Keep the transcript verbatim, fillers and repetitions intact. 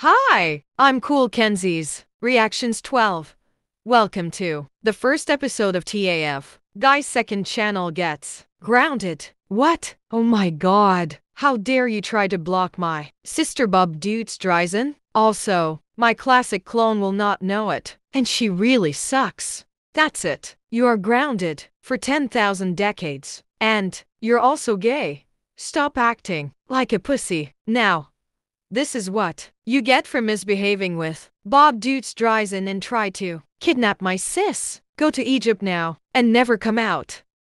Hi, I'm Kool Kenzie's Reactions twelve. Welcome to the first episode of T A F. Guy's second channel gets grounded. What? Oh my god. How dare you try to block my sister Bob Dutes Dryzen? Also, my classic clone will not know it, and she really sucks. That's it. You are grounded for ten thousand decades. And you're also gay. Stop acting like a pussy. Now, this is what you get for misbehaving with Bob Dutes Dryzen and try to kidnap my sis. Go to Egypt now and never come out.